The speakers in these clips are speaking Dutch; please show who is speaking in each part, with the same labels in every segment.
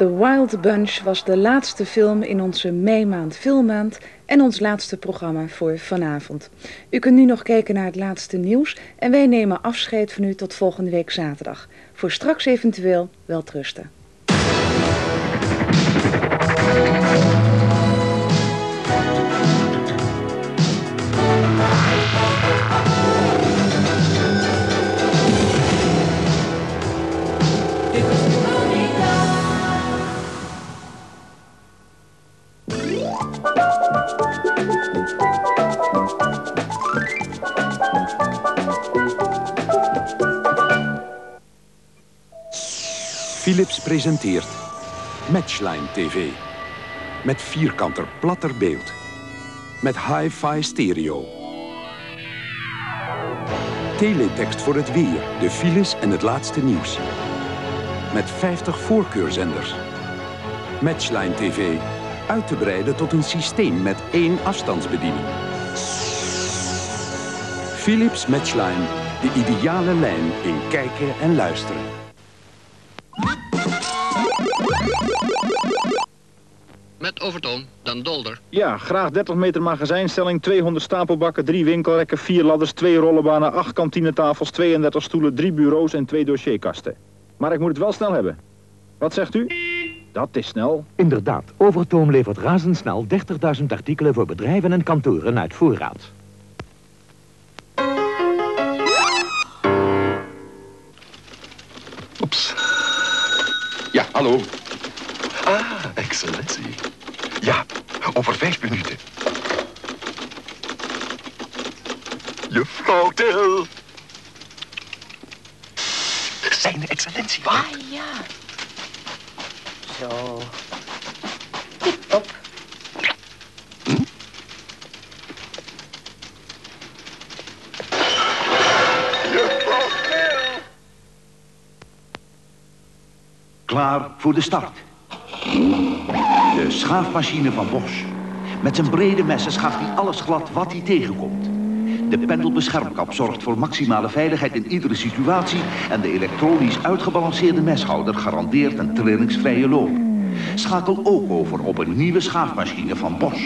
Speaker 1: The Wild Bunch was de laatste film in onze meimaand filmmaand en ons laatste programma voor vanavond. U kunt nu nog kijken naar het laatste nieuws en wij nemen afscheid van u tot volgende week zaterdag. Voor straks eventueel welterusten.
Speaker 2: Philips presenteert Matchline TV. Met vierkanter platter beeld. Met hi-fi stereo. Teletext voor het weer, de files en het laatste nieuws. Met 50 voorkeurzenders. Matchline TV. Uit te breiden tot een systeem met 1 afstandsbediening. Philips Matchline. De ideale lijn in kijken en luisteren.
Speaker 3: Met Overtoom, Dan Dolder.
Speaker 4: Ja, graag 30 meter magazijnstelling, 200 stapelbakken, 3 winkelrekken, 4 ladders, 2 rollenbanen, 8 kantinetafels, 32 stoelen, 3 bureaus en 2 dossierkasten. Maar ik moet het wel snel hebben. Wat zegt u? Dat is snel.
Speaker 5: Inderdaad, Overtoom levert razendsnel 30.000 artikelen voor bedrijven en kantoren uit voorraad.
Speaker 6: Oeps. Ja, hallo. Ah, excellentie. Ja, over 5 minuten. Juffrouw Til. Zijn excellentie.
Speaker 7: Ah, ja. Zo. Tip-top.
Speaker 6: Juffrouw Til.
Speaker 8: Klaar voor de start. De schaafmachine van Bosch. Met zijn brede messen schaaft hij alles glad wat hij tegenkomt. De pendelbeschermkap zorgt voor maximale veiligheid in iedere situatie en de elektronisch uitgebalanceerde meshouder garandeert een trillingsvrije loop. Schakel ook over op een nieuwe schaafmachine van Bosch.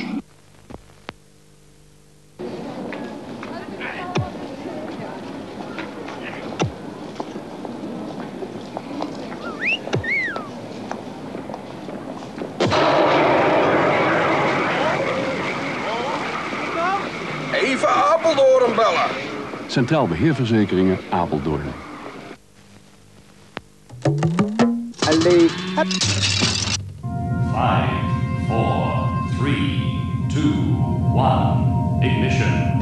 Speaker 6: Even Apeldoorn bellen.
Speaker 9: Centraal Beheerverzekeringen Apeldoorn.
Speaker 4: Allee, hup.
Speaker 10: 5, 4, 3, 2, 1, ignition.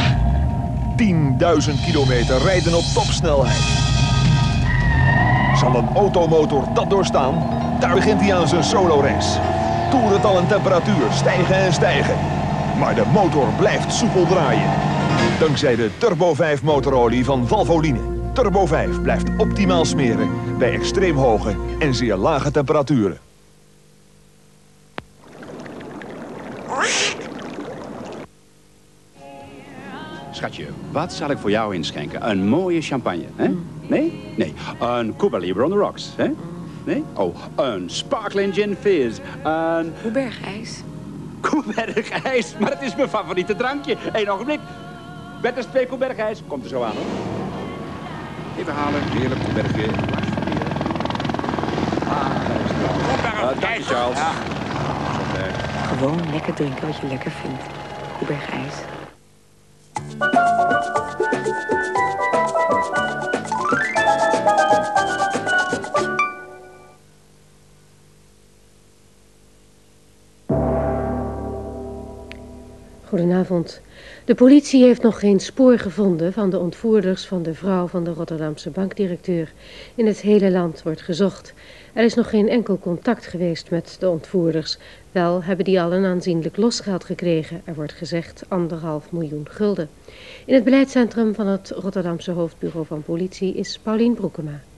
Speaker 11: 10.000 kilometer rijden op topsnelheid. Zal een automotor dat doorstaan? Daar begint hij aan zijn solo-race. Toerental en temperatuur stijgen en stijgen. Maar de motor blijft soepel draaien. Dankzij de Turbo 5 motorolie van Valvoline. Turbo 5 blijft optimaal smeren bij extreem hoge en zeer lage temperaturen.
Speaker 12: Schatje, wat zal ik voor jou inschenken? Een mooie champagne, hè? Nee? Nee. Een Cuba Libre on the rocks, hè? Nee? Oh, een sparkling gin fizz. Een...
Speaker 7: Koebergijs.
Speaker 12: Koebergijs, maar het is mijn favoriete drankje. Eén ogenblik. Met een 2 Koebergijs. Komt er zo aan, hoor. Even halen. Heerlijk Koebergje. Dank je, Charles. Ja.
Speaker 7: Gewoon lekker drinken wat je lekker vindt. Koebergijs.
Speaker 13: Goedenavond. De politie heeft nog geen spoor gevonden van de ontvoerders van de vrouw van de Rotterdamse bankdirecteur. In het hele land wordt gezocht. Er is nog geen enkel contact geweest met de ontvoerders. Wel hebben die al een aanzienlijk losgeld gekregen. Er wordt gezegd 1,5 miljoen gulden. In het beleidscentrum van het Rotterdamse hoofdbureau van politie is Paulien Broekema.